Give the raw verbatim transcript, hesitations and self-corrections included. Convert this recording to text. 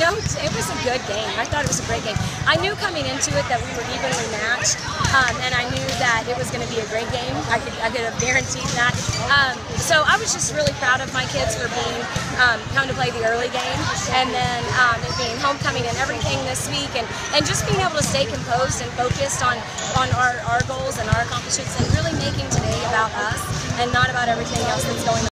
know, it was a good game. I thought it was a great game. I knew coming into it that we were evenly matched, um, and I knew that it was going to be a great game. I could, I could have guaranteed that. Um, so I was just really proud of my kids for being um, coming to play the early game, and then um, it being homecoming and everything this week, and, and just being able to stay composed and focused on, on our, our goals and our accomplishments, and really making today about us and not about everything else that's going on.